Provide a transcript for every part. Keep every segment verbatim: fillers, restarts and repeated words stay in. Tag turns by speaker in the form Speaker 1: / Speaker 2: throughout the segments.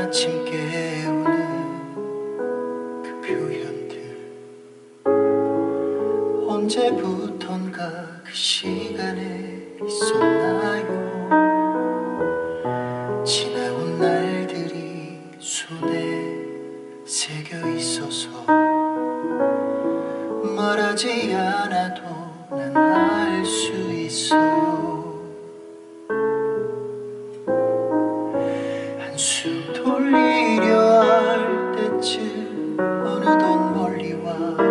Speaker 1: 아침 깨우는 그 표현들 언제부턴가 그 시간에 있었나요? 지나온 날들이 손에 새겨 있어서 말하지 않아도 난 알 수 있어요. 한숨 돌리려 할 때쯤 어느덧 멀리와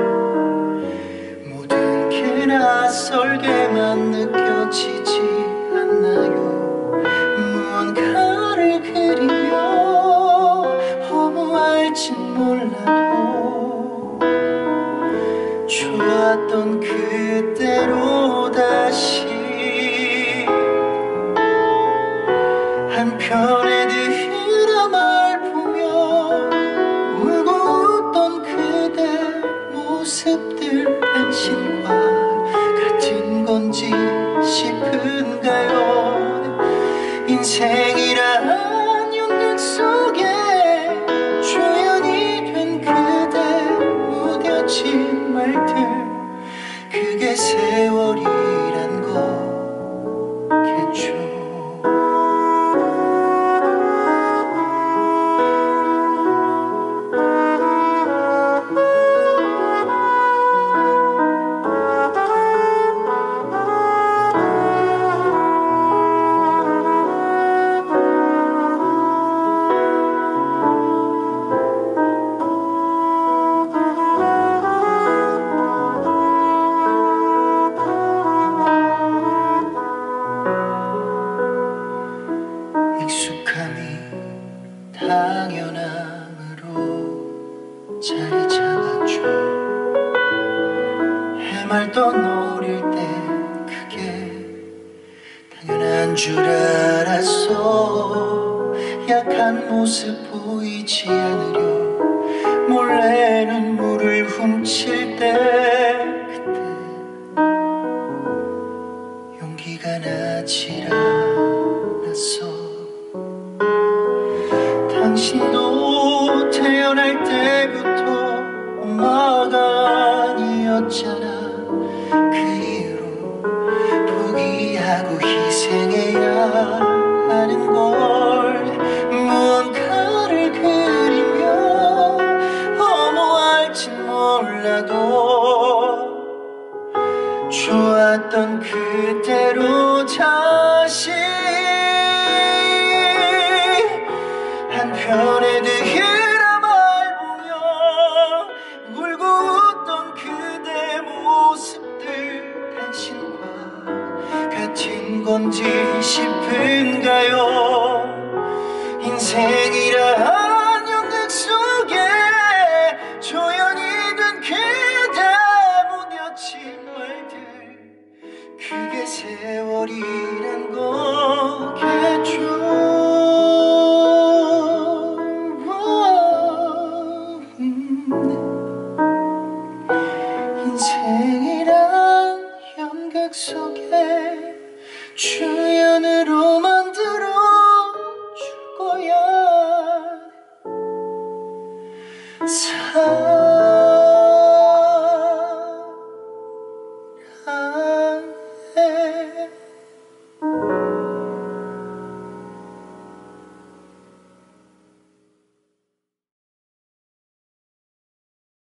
Speaker 1: 모든 게 낯설게만 느껴지지 않나요? 무언가를 그리며 허무할진 몰라도 좋았던 그때로 다시 한편의 드라마를 보며 울고 웃던 그대 모습들 당신과 같은 건지 싶은가요? 인생이란 연극 속에 조연이 된 그대 무뎌진 말들 그게 세월이란 거겠죠. 익숙함이 당연함으로 자리 잡았죠. 해맑던 어릴 때 그게 당연한 줄 알았어. 약한 모습 보이지 않으려 몰래 눈물을 훔칠 때 그때 용기가 나질 않았어. 당신도 태어날 때부터 엄마가 아니었잖아. 그 이후로 포기하고 희생해야 하는 걸 무언가를 그리며 허무할진 몰라도 좋았던 그대로 다시 한편의 드라마를 보며 울고 웃던 그대 모습들 당신과 같은 건지 싶은가요? 인생이란 연극 속에 조연이 된 그대 무뎌진 말들 그게 세월이란 거겠죠. 인생이란 연극 속에